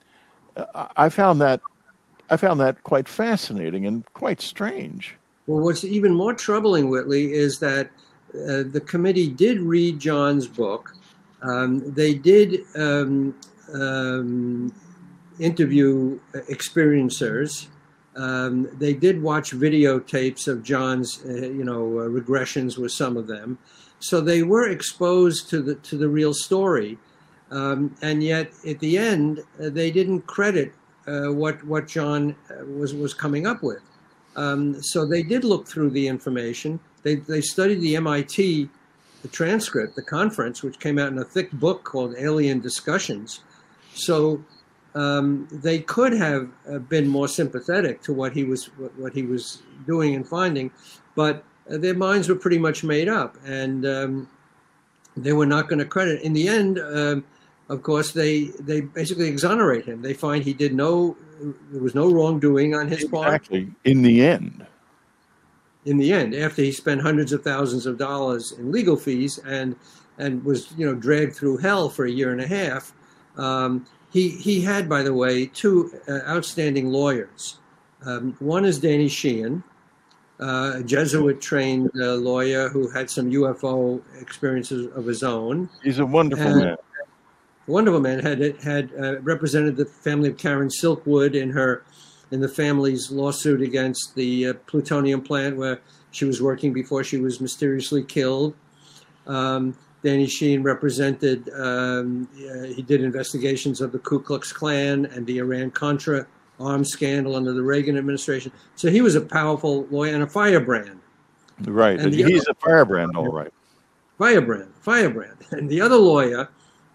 I found that I found that quite fascinating and quite strange. Well, what's even more troubling, Whitley, is that uh, the committee did read John's book. Um, they did um, um, interview experiencers. Um, they did watch videotapes of John's, uh, you know, uh, regressions with some of them. So they were exposed to the to the real story, um, and yet at the end uh, they didn't credit uh, what what John uh, was was coming up with. Um, so they did look through the information. They they studied the M I T the transcript, the conference, which came out in a thick book called Alien Discussions. So um, they could have uh, been more sympathetic to what he was what he was doing and finding, but uh, their minds were pretty much made up, and um, they were not going to credit. In the end, uh, of course, they they basically exonerate him. They find he did no, there was no wrongdoing on his part. Exactly. In the end. In the end, after he spent hundreds of thousands of dollars in legal fees and and was you know dragged through hell for a year and a half, um, he he had, by the way, two uh, outstanding lawyers. Um, one is Danny Sheehan, uh, a Jesuit-trained uh, lawyer who had some U F O experiences of his own. He's a wonderful And man. Wonderful man had had uh, represented the family of Karen Silkwood in her in the family's lawsuit against the uh, plutonium plant where she was working before she was mysteriously killed. Um, Danny Sheehan represented, um, uh, he did investigations of the Ku Klux Klan and the Iran-Contra arms scandal under the Reagan administration. So he was a powerful lawyer and a firebrand. Right. And the He's other- a firebrand, all right. Firebrand, firebrand. And the other lawyer,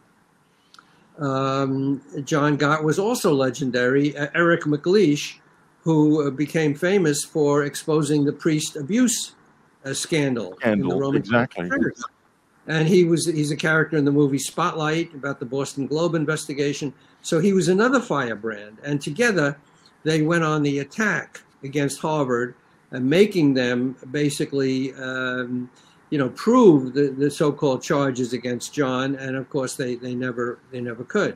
um, John got, was also legendary, uh, Eric McLeish, who uh, became famous for exposing the priest abuse uh, scandal, in the Scandal, Roman exactly. Church. And he was he's a character in the movie Spotlight about the Boston Globe investigation. So he was another firebrand. And together they went on the attack against Harvard, and making them basically um, you know, prove the, the so-called charges against John, and of course they, they never they never could.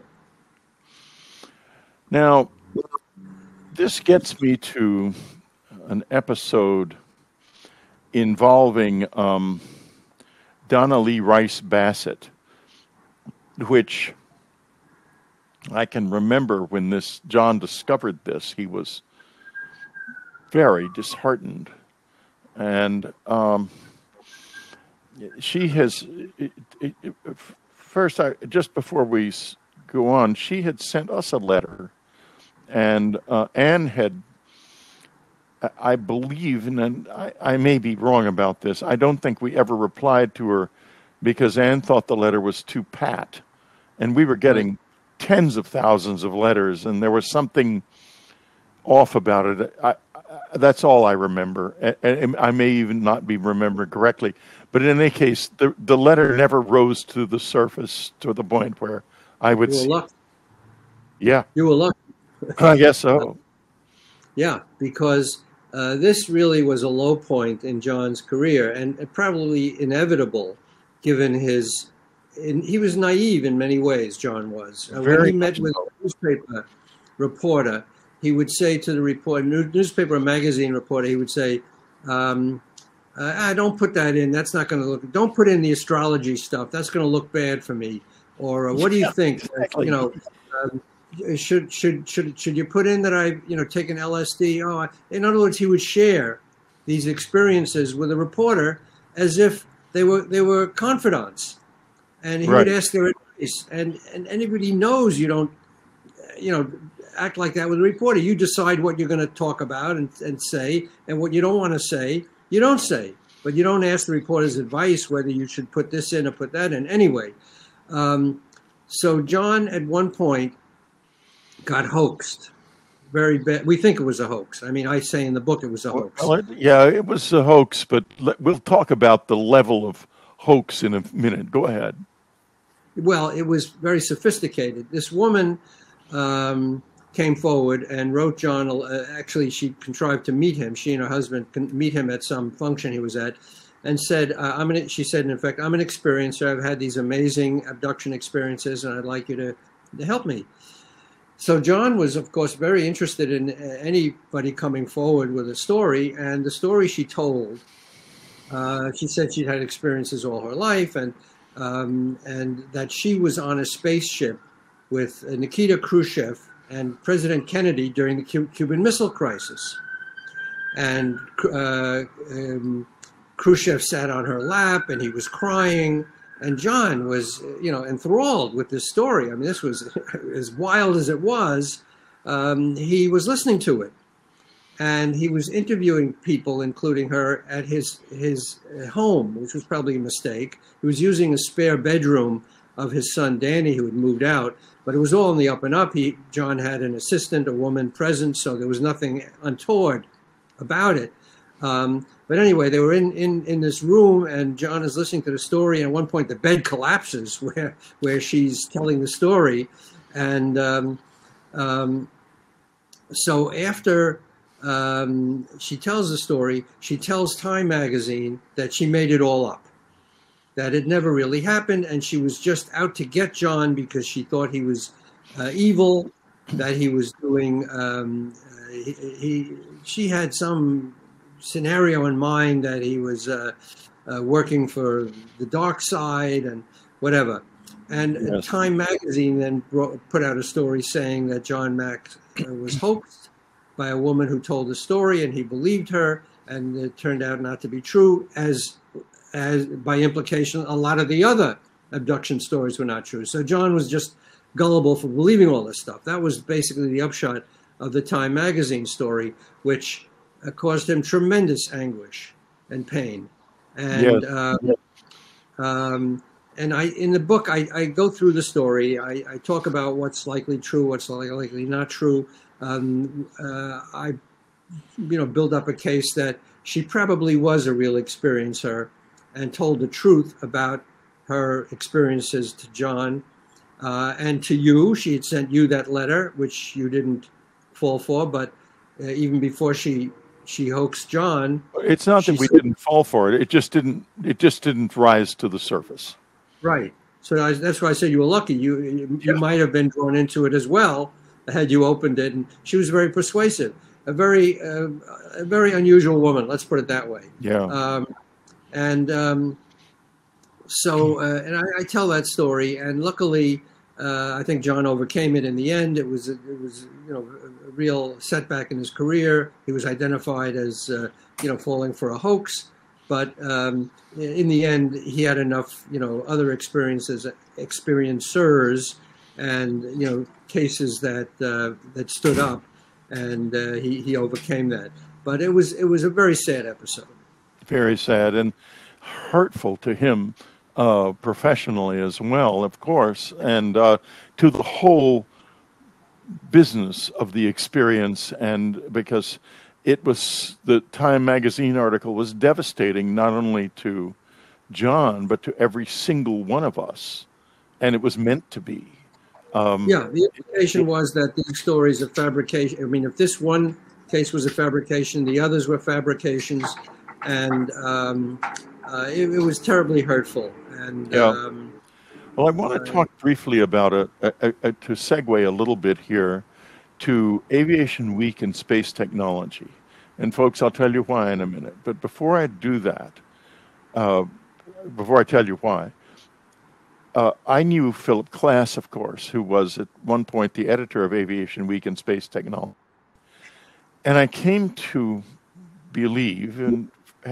Now, this gets me to an episode involving um, Donna Lee Rice Bassett, which I can remember when this John discovered this, he was very disheartened, and um, she has, it, it, it, first, I, just before we go on, she had sent us a letter, and uh, Anne had, I believe, and I, I may be wrong about this, I don't think we ever replied to her because Anne thought the letter was too pat, and we were getting tens of thousands of letters, and there was something off about it. I, I, that's all I remember. And I may even not be remembering correctly. But in any case, the, the letter never rose to the surface to the point where I would You were see. lucky. Yeah, You were lucky. I guess so. Yeah, because uh, this really was a low point in John's career, and probably inevitable, given his. And he was naive in many ways. John was. Uh, when Very he met much with so. a newspaper reporter, he would say to the reporter, newspaper or magazine reporter, he would say, um, uh, ah, "Don't put that in. That's not going to look. Don't put in the astrology stuff. That's going to look bad for me." Or uh, what do you Yeah, think? exactly. You know. Um, Should should should should you put in that I you know taken L S D? Oh, I, in other words, he would share these experiences with a reporter as if they were they were confidants, and he Right. would ask their advice. And and anybody knows you don't, you know, act like that with a reporter. You decide what you're going to talk about and, and say, and what you don't want to say, you don't say. But you don't ask the reporter's advice whether you should put this in or put that in. Anyway, um, so John at one point got hoaxed. Very bad. We think it was a hoax. I mean, I say in the book it was a hoax. Well, it, yeah, it was a hoax, but let, we'll talk about the level of hoax in a minute. Go ahead. Well, it was very sophisticated. This woman um, came forward and wrote John. Uh, actually, she contrived to meet him. She and her husband can meet him at some function he was at, and said, uh, "I'm an." She said, in effect, "I'm an experiencer. I've had these amazing abduction experiences, and I'd like you to, to help me." So John was, of course, very interested in anybody coming forward with a story, and the story she told, uh, she said she'd had experiences all her life, and um, and that she was on a spaceship with Nikita Khrushchev and President Kennedy during the Cu- Cuban Missile Crisis, and uh, um, Khrushchev sat on her lap, and he was crying. And John was, you know, enthralled with this story. I mean, this was as wild as it was. Um, he was listening to it, and he was interviewing people, including her, at his his home, which was probably a mistake. He was using a spare bedroom of his son Danny, who had moved out, but it was all in the up and up. He John had an assistant, a woman present, so there was nothing untoward about it. Um, But anyway, they were in, in, in this room, and John is listening to the story. And at one point, the bed collapses where where she's telling the story. And um, um, so after um, she tells the story, she tells Time magazine that she made it all up, that it never really happened, and she was just out to get John because she thought he was uh, evil, that he was doing. Um, he, he she had some scenario in mind that he was uh, uh, working for the dark side and whatever. And Yes. Time magazine then brought, put out a story saying that John Mack uh, was hoaxed by a woman who told the story, and he believed her, and it turned out not to be true. As, as by implication, a lot of the other abduction stories were not true. So John was just gullible for believing all this stuff. That was basically the upshot of the Time magazine story, which Uh, caused him tremendous anguish and pain. And Yes. uh, um, and I in the book I, I go through the story. I, I talk about what's likely true, what's likely not true. Um, uh, I you know build up a case that she probably was a real experiencer and told the truth about her experiences to John uh, and to you. She had sent you that letter, which you didn't fall for, but uh, even before she she hoaxed John. It's not that we said, didn't fall for it. It just didn't. It just didn't rise to the surface. Right. So I, that's why I said you were lucky. You you, you Yeah. might have been drawn into it as well had you opened it. And she was very persuasive, a very uh, a very unusual woman. Let's put it that way. Yeah. Um, and um, so uh, and I, I tell that story, and luckily. Uh, I think John overcame it in the end. It was, it was, you know, a real setback in his career. He was identified as, uh, you know, falling for a hoax. But um, in the end, he had enough, you know, other experiences, experiencers, and you know, cases that uh, that stood up, and uh, he he overcame that. But it was it was a very sad episode. Very sad and hurtful to him. Uh, professionally as well, of course, and uh, to the whole business of the experience, and because it was, the Time magazine article was devastating not only to John, but to every single one of us, and it was meant to be. Um, Yeah, the implication was that these stories of fabrication, I mean, if this one case was a fabrication, the others were fabrications, and um, uh, it, it was terribly hurtful. And Yeah. um, Well, I want to talk briefly about a, a, a, to segue a little bit here to Aviation Week and space technology. And folks, I'll tell you why in a minute. But before I do that, uh, before I tell you why, uh, I knew Philip Klass, of course, who was at one point the editor of Aviation Week and space technology. And I came to believe and had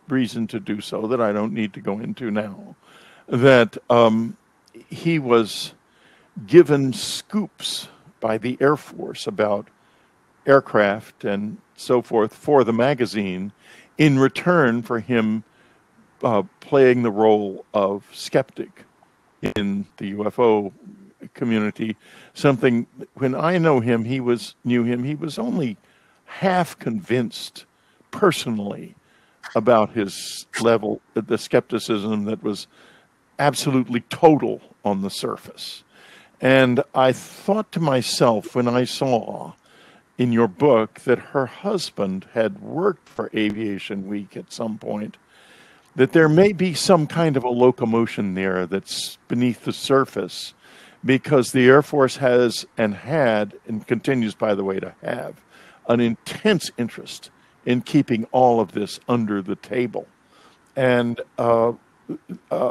reason to do so that I don't need to go into now, that um, he was given scoops by the Air Force about aircraft and so forth for the magazine in return for him uh, playing the role of skeptic in the U F O community. Something, when I know him, he was knew him, he was only half convinced personally about his level, the skepticism that was absolutely total on the surface. And I thought to myself when I saw in your book that her husband had worked for Aviation Week at some point, that there may be some kind of a locomotion there that's beneath the surface, because the Air Force has and had, and continues, by the way, to have, an intense interest in keeping all of this under the table. And uh, uh,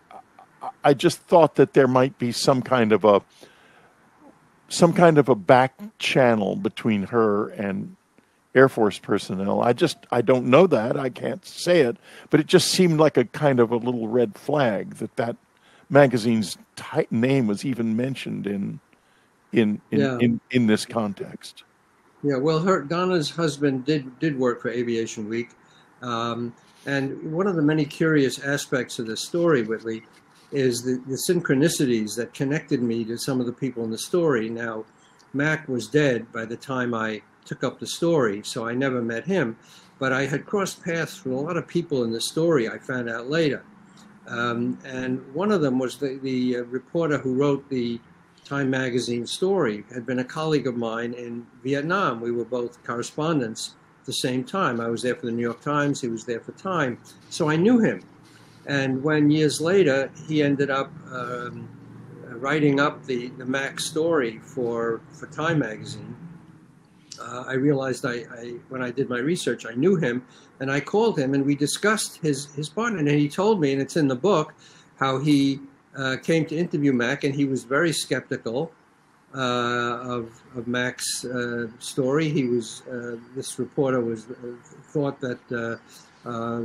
I just thought that there might be some kind of a some kind of a back channel between her and Air Force personnel. I just, I don't know that. I can't say it, but it just seemed like a kind of a little red flag that that magazine's t- name was even mentioned in in in, Yeah. in in this context. Yeah, well, her Donna's husband did did work for Aviation Week, um, and one of the many curious aspects of this story, Whitley, is the, the synchronicities that connected me to some of the people in the story. Now, Mack was dead by the time I took up the story, so I never met him, but I had crossed paths with a lot of people in the story I found out later. Um, and one of them was the, the uh, reporter who wrote the Time magazine story, had been a colleague of mine in Vietnam. We were both correspondents at the same time. I was there for the New York Times, he was there for Time, so I knew him. And when years later, he ended up um, writing up the, the Mack story for, for Time magazine, uh, I realized I, I, when I did my research, I knew him, and I called him and we discussed his, his partner, and he told me, and it's in the book, how he uh, came to interview Mack, and he was very skeptical uh, of, of Mack's uh, story. He was, uh, this reporter was uh, thought that uh, uh,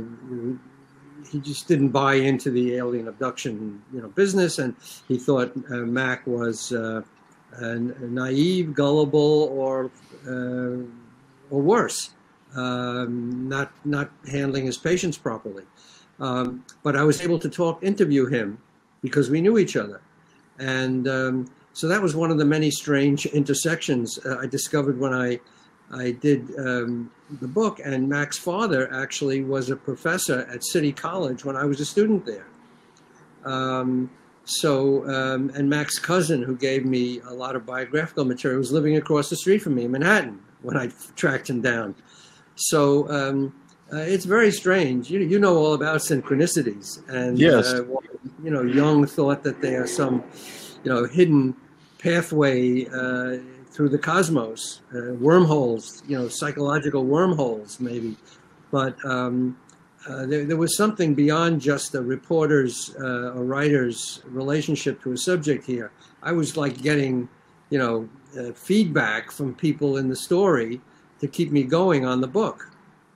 he just didn't buy into the alien abduction, you know, business, and he thought uh, Mack was uh, uh, naive, gullible, or uh, or worse, um, not not handling his patients properly. Um, but I was able to talk, interview him, because we knew each other, and um, so that was one of the many strange intersections uh, I discovered when I I did um, the book. And Mack's father actually was a professor at City College when I was a student there. Um, so, um, and Mack's cousin, who gave me a lot of biographical material, was living across the street from me in Manhattan when I tracked him down. So um, uh, it's very strange. You, you know all about synchronicities. And, Yes. uh, you know, Jung thought that there are some, you know, hidden pathway uh, through the cosmos, uh, wormholes, you know, psychological wormholes maybe. But um, uh, there, there was something beyond just a reporter's uh, or writer's relationship to a subject here. I was like getting, you know, uh, feedback from people in the story to keep me going on the book.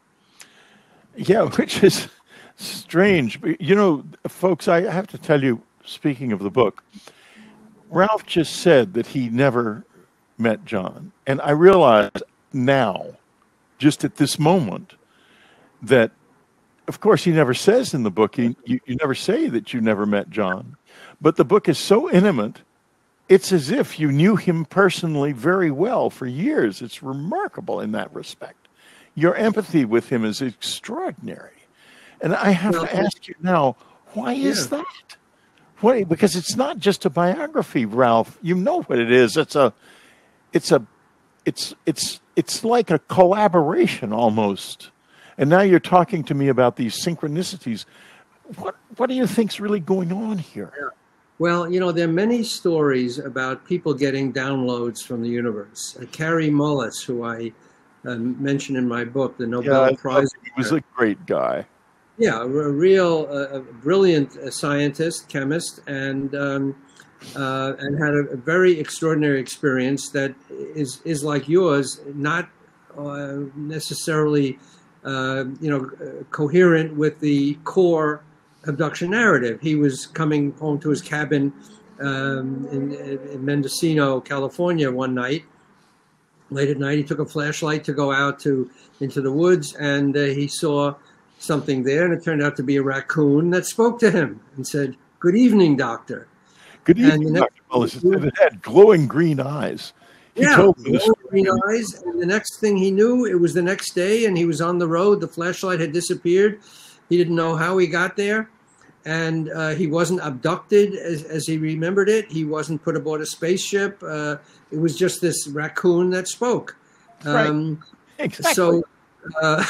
Yeah, which is strange. But, you know, folks, I have to tell you, speaking of the book, Ralph just said that he never met John. And I realize now, just at this moment, that, of course, he never says in the book, he, you, you never say that you never met John. But the book is so intimate, it's as if you knew him personally very well for years. It's remarkable in that respect. Your empathy with him is extraordinary. And I have Well, to ask you now, why is yeah. that? Why? Because it's not just a biography, Ralph. You know what it is. It's a It's a, it's it's it's like a collaboration almost, and now you're talking to me about these synchronicities. What what do you think's really going on here? Well, you know, there are many stories about people getting downloads from the universe. Uh, Carrie Mullis, who I uh, mentioned in my book, the Nobel Yeah, Prize. he was a great guy. Yeah, a, a real, uh, a brilliant uh, scientist, chemist, and um, uh, and had a, a very extraordinary experience that is is like yours, not uh, necessarily uh, you know, uh, coherent with the core abduction narrative. He was coming home to his cabin um, in, in Mendocino, California, one night. Late at night, he took a flashlight to go out to into the woods, and uh, he saw something there, and it turned out to be a raccoon that spoke to him and said, "Good evening, doctor." Good evening, And the Doctor Mullis. It had glowing green eyes. He Yeah, told me this. green eyes. And the next thing he knew, it was the next day, and he was on the road. The flashlight had disappeared. He didn't know how he got there, and uh, he wasn't abducted as, as he remembered it. He wasn't put aboard a spaceship. Uh, it was just this raccoon that spoke. Um, Right. Exactly. So, uh,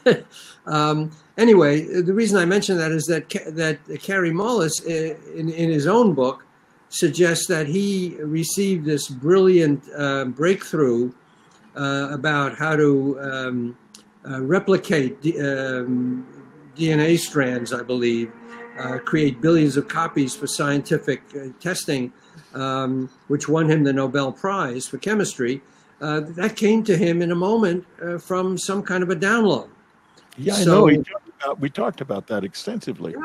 um, anyway, the reason I mention that is that that Kary Mullis, in, in his own book, suggests that he received this brilliant uh, breakthrough uh, about how to um, uh, replicate D, um, D N A strands, I believe, uh, create billions of copies for scientific uh, testing, um, which won him the Nobel Prize for chemistry. Uh, that came to him in a moment uh, from some kind of a download. Yeah, I So- know. He talked about, we talked about that extensively.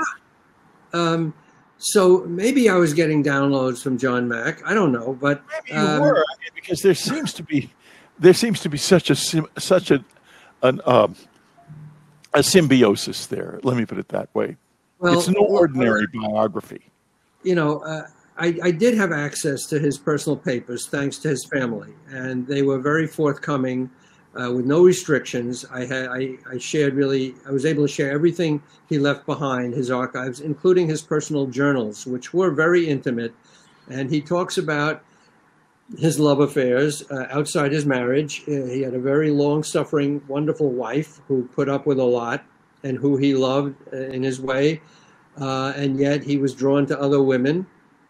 Um, so maybe I was getting downloads from John Mack. I don't know, but Maybe you um, were, I mean, because there seems to be there seems to be such a sim- such a an um, a symbiosis there. Let me put it that way. well, It's no ordinary biography. you know, uh, I, I did have access to his personal papers thanks to his family, and they were very forthcoming uh, with no restrictions. I had I, I shared really I was able to share everything he left behind, his archives, including his personal journals, which were very intimate. And he talks about his love affairs uh, outside his marriage. Uh, he had a very long-suffering, wonderful wife who put up with a lot and who he loved uh, in his way, uh, and yet he was drawn to other women.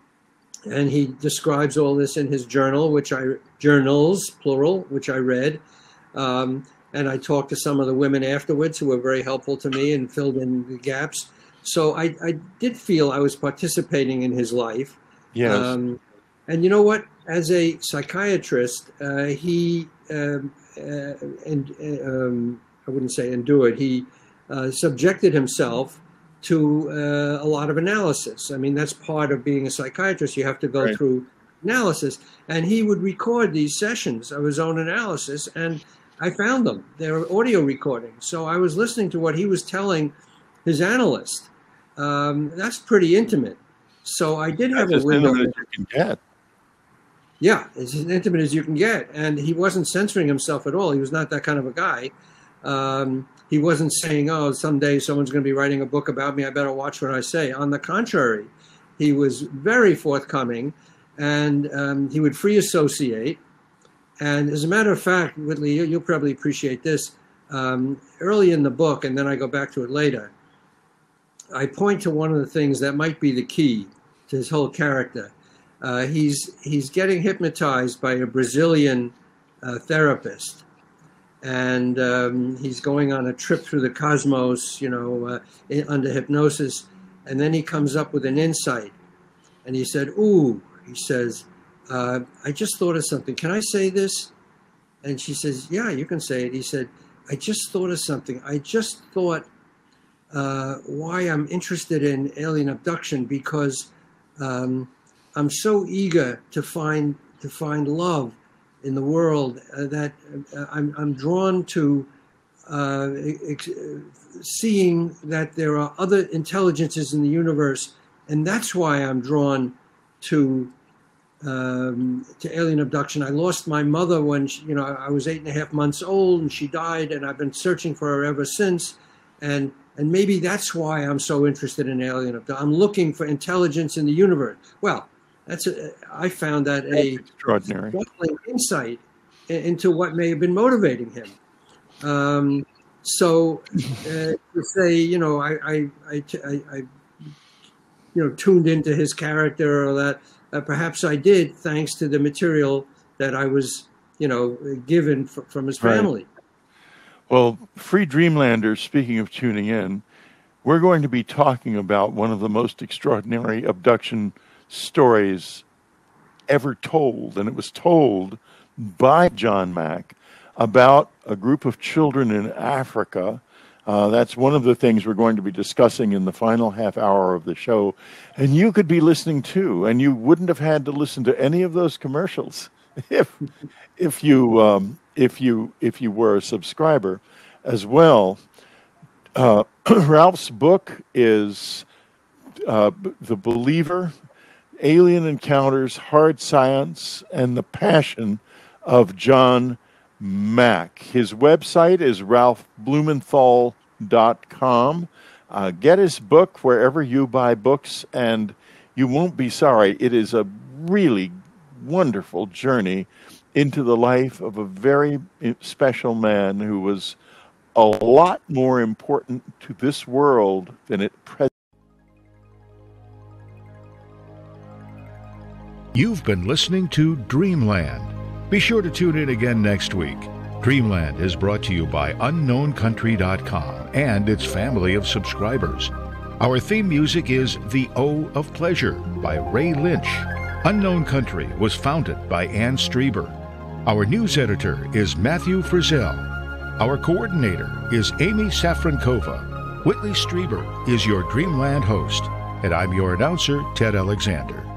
And he describes all this in his journal, which I journals plural, which I read. Um, and I talked to some of the women afterwards who were very helpful to me and filled in the gaps. So I, I did feel I was participating in his life. Yes. Um, and you know what? As a psychiatrist, uh, he um, uh, and um, I wouldn't say endured. He uh, subjected himself to uh, a lot of analysis. I mean, that's part of being a psychiatrist. You have to go Right. through analysis. And he would record these sessions of his own analysis, and I found them. They were audio recordings. So I was listening to what he was telling his analyst. Um, that's pretty intimate. So I did have That's a as window. intimate as you can get. Yeah, it's as intimate as you can get. And he wasn't censoring himself at all. He was not that kind of a guy. Um, he wasn't saying, oh, someday someone's going to be writing a book about me. I better watch what I say. On the contrary, he was very forthcoming, and um, he would free associate. And as a matter of fact, Whitley, you- you'll probably appreciate this. Um, early in the book, and then I go back to it later, I point to one of the things that might be the key to his whole character. Uh, he's he's getting hypnotized by a Brazilian uh, therapist, and um, he's going on a trip through the cosmos, you know, uh, in, under hypnosis, and then he comes up with an insight, and he said, "Ooh," he says, uh, "I just thought of something. Can I say this?" And she says, "Yeah, you can say it." He said, "I just thought of something. I just thought uh, why I'm interested in alien abduction because." Um, I'm so eager to find to find love in the world uh, that uh, I'm, I'm drawn to uh, ex- seeing that there are other intelligences in the universe, and that's why I'm drawn to um, to alien abduction. I lost my mother when she, you know I was eight and a half months old, and she died, and I've been searching for her ever since, and. And maybe that's why I'm so interested in alien abduction. I'm looking for intelligence in the universe. Well, that's a, I found that a That's extraordinary. baffling insight i- into what may have been motivating him. Um, so uh, to say, you know, I, I, I, I, I, you know, tuned into his character or that, uh, perhaps I did, thanks to the material that I was, you know, given f- from his Right. family. Well, Free Dreamlanders, speaking of tuning in, we're going to be talking about one of the most extraordinary abduction stories ever told. And it was told by John Mack about a group of children in Africa Uh, that's one of the things we're going to be discussing in the final half hour of the show. And you could be listening too, and you wouldn't have had to listen to any of those commercials if if you um, if you if you were a subscriber as well. Uh, Ralph's book is uh, The Believer, Alien Encounters, Hard Science, and the Passion of John Mack. His website is ralph blumenthal dot com. Uh, get his book wherever you buy books, and you won't be sorry. It is a really wonderful journey into the life of a very special man who was a lot more important to this world than it presently. You've been listening to Dreamland. Be sure to tune in again next week. Dreamland is brought to you by unknown country dot com and its family of subscribers. Our theme music is The O of Pleasure by Ray Lynch. Unknown Country was founded by Ann Strieber. Our news editor is Matthew Frizzell. Our coordinator is Amy Safrankova. Whitley Strieber is your Dreamland host, and I'm your announcer, Ted Alexander.